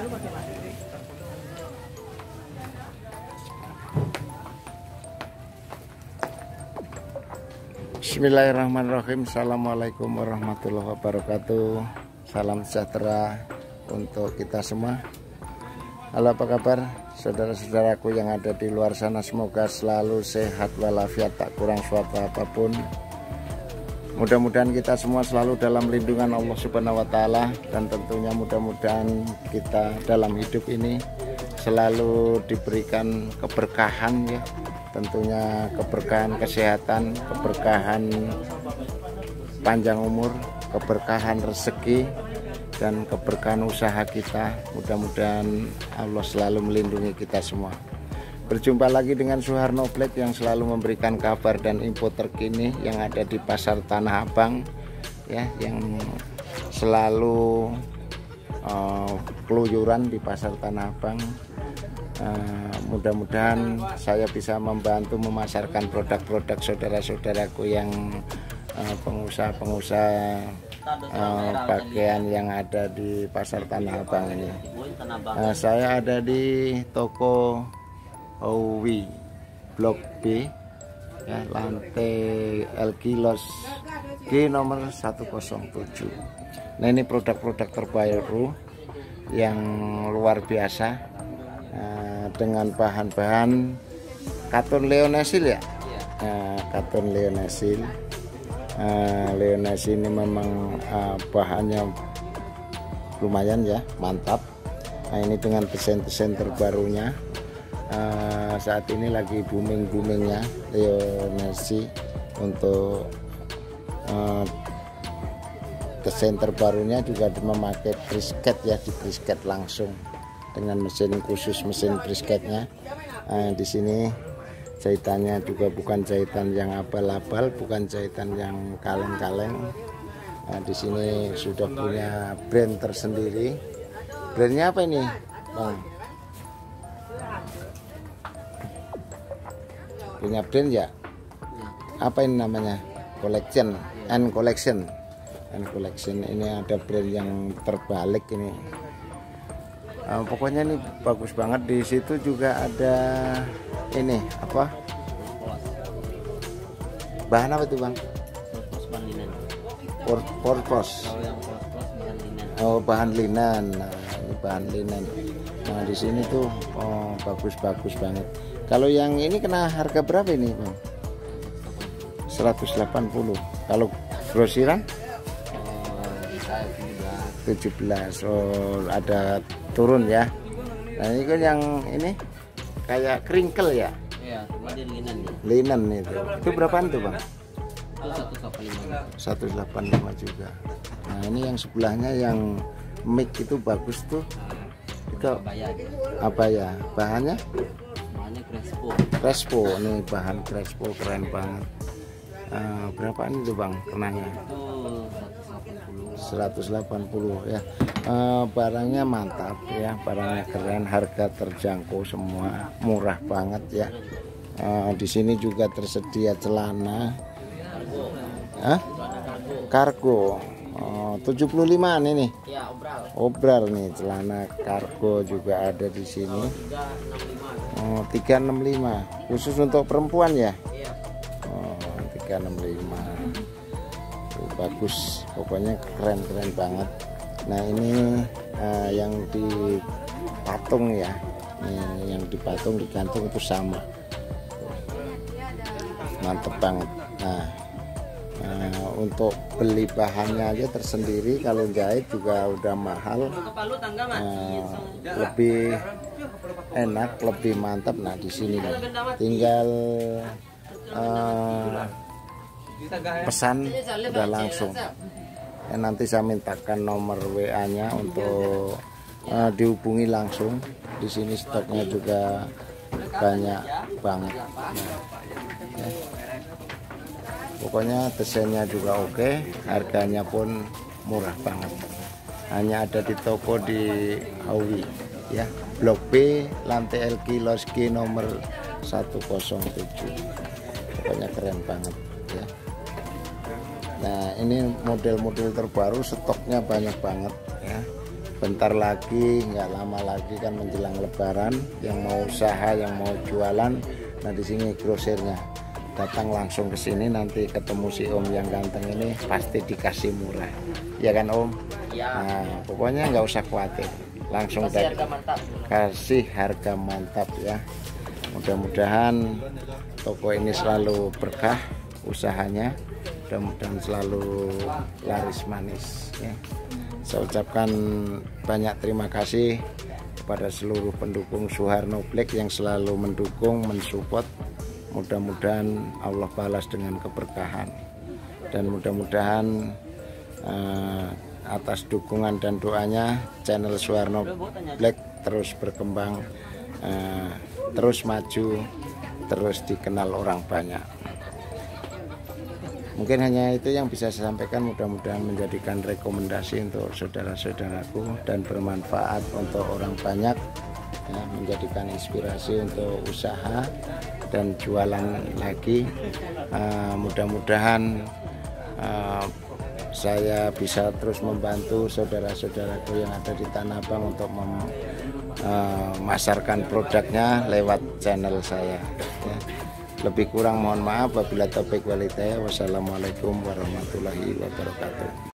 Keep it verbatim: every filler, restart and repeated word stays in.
Bismillahirrahmanirrahim. Assalamualaikum warahmatullahi wabarakatuh. Salam sejahtera untuk kita semua. Halo, apa kabar saudara-saudaraku yang ada di luar sana? Semoga selalu sehat walafiat, tak kurang suatu apapun. Mudah-mudahan kita semua selalu dalam lindungan Allah Subhanahu wa Ta'ala, dan tentunya mudah-mudahan kita dalam hidup ini selalu diberikan keberkahan, ya, tentunya keberkahan kesehatan, keberkahan panjang umur, keberkahan rezeki, dan keberkahan usaha kita. Mudah-mudahan Allah selalu melindungi kita semua. Berjumpa lagi dengan Suharno Blade yang selalu memberikan kabar dan info terkini yang ada di Pasar Tanah Abang, ya, yang selalu uh, keluyuran di Pasar Tanah Abang. Uh, mudah-mudahan saya bisa membantu memasarkan produk-produk saudara-saudaraku yang pengusaha-pengusaha uh, uh, pakaian yang ada di Pasar Tanah Abang ini. Uh, saya ada di toko Owi Blok B, ya, lantai L Kilos G nomor seratus tujuh. Nah, ini produk-produk terbaru yang luar biasa, uh, dengan bahan-bahan katun leonesil, ya, uh, katun leonesil. Uh, leonesil ini memang uh, bahannya lumayan, ya, mantap. Nah, ini dengan desain-desain terbarunya. Uh, saat ini lagi booming-boomingnya leonesil untuk uh, desain terbarunya juga memakai brisket, ya, di brisket langsung dengan mesin khusus, mesin brisketnya. Uh, di sini jahitannya juga bukan jahitan yang abal-abal, bukan jahitan yang kaleng-kaleng. Nah, di sini sudah punya brand tersendiri. Brandnya apa ini, Bang? Punya brand, ya? Apa ini namanya? Collection and Collection and Collection. Ini ada brand yang terbalik ini. Uh, pokoknya ini bagus banget. Di situ juga ada ini apa? Bahan apa itu, Bang? Bahan linen. Porpos. Oh, bahan linen. Nah, ini bahan linen. Nah, di sini tuh oh, bagus-bagus banget. Kalau yang ini kena harga berapa ini, Bang? seratus delapan puluh. Kalau grosiran? tujuh belas. Oh, ada turun, ya. Nah, ini kan yang ini kayak kringkel, ya? Iya, cuma dia linen, ya. Linen itu. Itu berapaan tuh, Bang? Itu seratus delapan puluh lima. seratus delapan puluh lima juga. Nah, ini yang sebelahnya yang mic itu bagus tuh. Itu apa ya? Bahannya? Bahannya Crespo. Crespo, nih bahan Crespo keren banget. Uh, berapaan itu, Bang, kenanya? Itu seratus delapan puluh, ya. Uh, barangnya mantap, ya, barangnya keren, harga terjangkau semua, murah banget, ya. Uh, di sini juga tersedia celana, Hah? Kargo, uh, tujuh puluh lima nih, nih. Obral nih, celana kargo juga ada di sini. Uh, tiga enam lima, khusus untuk perempuan, ya. Uh, tiga enam lima. Bagus, pokoknya keren-keren banget. Nah, ini uh, yang dipatung, ya, ini yang dipatung digantung itu sama, mantep banget. Nah, uh, untuk beli bahannya aja tersendiri, kalau jahit juga udah mahal, uh, lebih enak, lebih mantap. Nah, di sini nih, tinggal uh, pesan udah langsung. Ya, nanti saya mintakan nomor W A-nya untuk uh, dihubungi langsung. Di sini stoknya juga banyak banget. Nah, ya. Pokoknya desainnya juga oke, harganya pun murah banget. Hanya ada di toko di Owi, ya, Blok B, lantai L Kilos G nomor seratus tujuh. Pokoknya keren banget, ya. Nah, ini model-model terbaru, stoknya banyak banget, ya. bentar lagi, nggak lama lagi kan menjelang Lebaran, yang mau usaha, yang mau jualan, nah di sini grosirnya, datang langsung ke sini, nanti ketemu si Om yang ganteng ini pasti dikasih murah, ya kan Om? Ya. Nah pokoknya nggak usah khawatir, langsung Kasih harga mantap. kasih harga mantap ya. Mudah-mudahan toko ini selalu berkah usahanya, mudah-mudahan selalu laris manis ya. Saya ucapkan banyak terima kasih kepada seluruh pendukung Suharno Black yang selalu mendukung, mensupport. Mudah-mudahan Allah balas dengan keberkahan, dan mudah-mudahan uh, atas dukungan dan doanya channel Suharno Black terus berkembang, uh, terus maju, terus dikenal orang banyak. Mungkin hanya itu yang bisa saya sampaikan, mudah-mudahan menjadikan rekomendasi untuk saudara-saudaraku dan bermanfaat untuk orang banyak ya, menjadikan inspirasi untuk usaha dan jualan lagi. uh, mudah-mudahan uh, saya bisa terus membantu saudara-saudaraku yang ada di Tanah Abang untuk memasarkan uh, produknya lewat channel saya ya. Lebih kurang mohon maaf, wabillahi taufik wal hidayah. Wassalamualaikum warahmatullahi wabarakatuh.